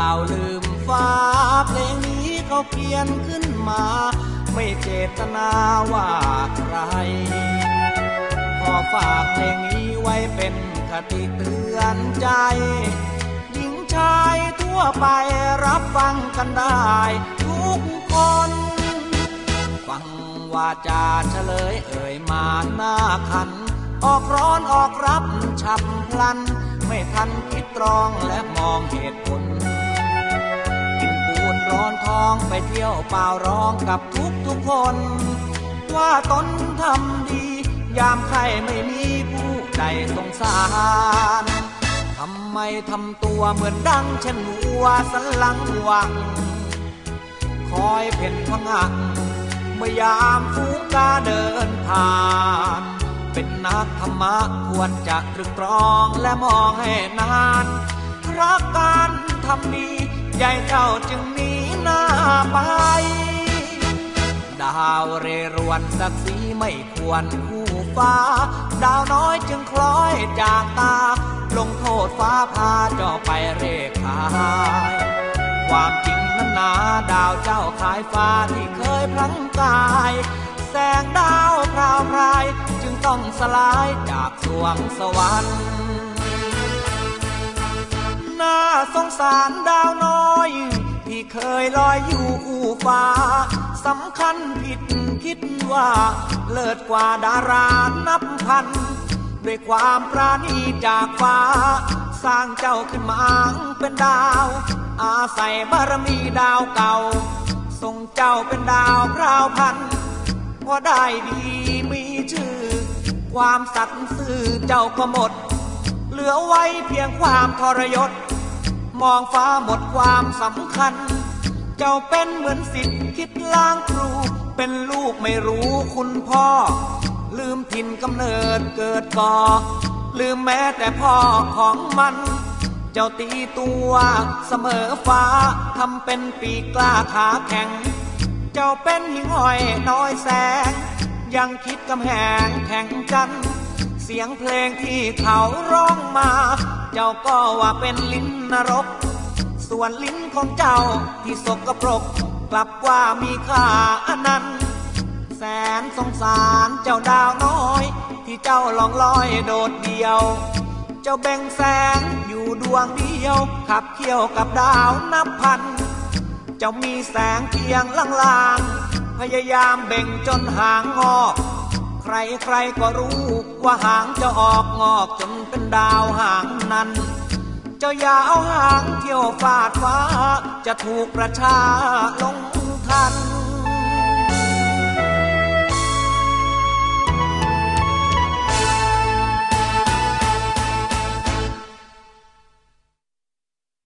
าวลืมฟ้าเพลงนี้เขาเขียนขึ้นมาไม่เจตนาว่าใครขอฝากเพลงนี้ไว้เป็นคติเตือนใจหญิงชายทั่วไปรับฟังกันได้ทุกคนฟังวาจาเฉลยเอ่ยมาหน้าขันออกร้อนออกรับฉับพลันไม่ทันคิดตรองและมองเหตุผลกินปูนร้อนท้องไปเที่ยวเปล่าร้องกับทุกคนว่าตนทำดียามใครไม่มีผู้ใดสงสารทำไมทำตัวเหมือนดังเช่นวัวสันหลังหวังคอยเพ่นพงักเมื่อยามฝูงกาเดินผ่านเป็นนักธรรมะควรจะตรึกตรองและมองให้นานรักการทำดีใหญ่เจ้าจึงหนีหน้าไปดาวเรรวนศักดิ์ศรีไม่ควรคู่ฟ้าดาวน้อยจึงคล้อยจากตาลงโทษฟ้าพาเจ้าไปเร่ขายความจริงนั้นนาดาวเจ้าขายฟ้าที่เคยพลั้งกายแสงดาวพราวพรายจึงต้องสลายจากสวงสวรรค์น่าสงสารดาวน้อยที่เคยลอยอยู่คู่ฟ้าสำคัญผิดคิดว่าเลิศกว่าดารานับพันด้วยความปราณีจากฟ้าสร้างเจ้าขึ้นมาเป็นดาวอาศัยบารมีดาวเก่าทรงเจ้าเป็นดาวพราวพันพอได้ดีมีชื่อความสัตย์ซื่อเจ้าก็หมดเหลือไว้เพียงความทรยศมองฟ้าหมดความสำคัญเจ้าเป็นเหมือนศิษย์คิดล้างครูเป็นลูกไม่รู้คุณพ่อลืมถิ่นกำเนิดเกิดก่อลืมแม้แต่พ่อของมันเจ้าตีตัวเสมอฟ้าทำเป็นปีกกล้าขาแข็งเจ้าเป็นหิ่งห้อยน้อยแสงยังคิดกำแหงแข่งกันเสียงเพลงที่เขาร้องมาเจ้าก็ว่าเป็นลิ้นนรกส่วนลิ้นของเจ้าที่สกปรกกลับว่ามีค่าอนันต์แสนสงสารเจ้าดาวน้อยที่เจ้าล่องลอยโดดเดี่ยวเจ้าแบ่งแสงอยู่ดวงเดียวขับเคี่ยวกับดาวนับพันเจ้ามีแสงเพียงลางๆพยายามเบ่งจนหางงอกใครๆก็รู้ว่าหางจะออกงอกจนเป็นดาวหางนั้นเจ้าอย่าเอาหางเที่ยวฟาดฟ้าจะถูกประชาลงทัน